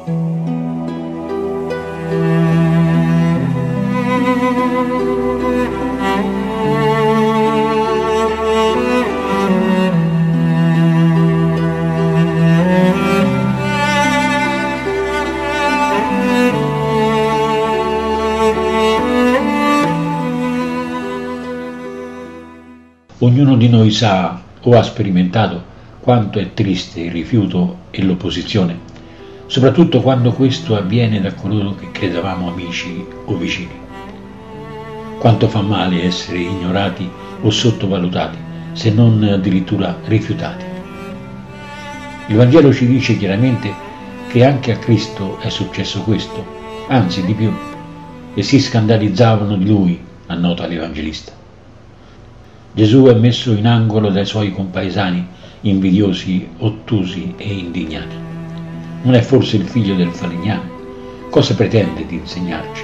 Ognuno di noi sa o ha sperimentato quanto è triste il rifiuto e l'opposizione, soprattutto quando questo avviene da coloro che credevamo amici o vicini. Quanto fa male essere ignorati o sottovalutati, se non addirittura rifiutati. Il Vangelo ci dice chiaramente che anche a Cristo è successo questo, anzi di più, e si scandalizzavano di lui, annota l'Evangelista. Gesù è messo in angolo dai suoi compaesani, invidiosi, ottusi e indignati. Non è forse il figlio del falegname? Cosa pretende di insegnarci?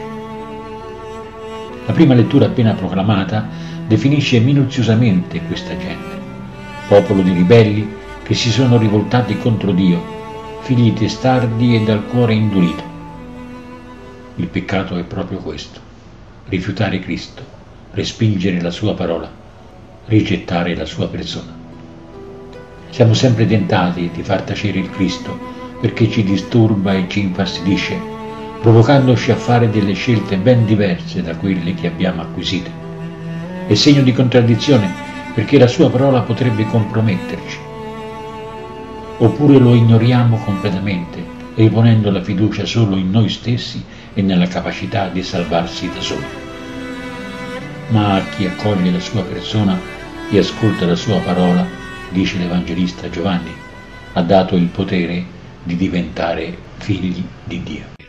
La prima lettura appena proclamata definisce minuziosamente questa gente, popolo di ribelli che si sono rivoltati contro Dio, figli testardi e dal cuore indurito. Il peccato è proprio questo: rifiutare Cristo, respingere la sua parola, rigettare la sua persona. Siamo sempre tentati di far tacere il Cristo perché ci disturba e ci infastidisce, provocandoci a fare delle scelte ben diverse da quelle che abbiamo acquisite. È segno di contraddizione perché la sua parola potrebbe comprometterci. Oppure lo ignoriamo completamente, riponendo la fiducia solo in noi stessi e nella capacità di salvarsi da soli. Ma a chi accoglie la sua persona e ascolta la sua parola, dice l'Evangelista Giovanni, ha dato il potere di diventare figli di Dio.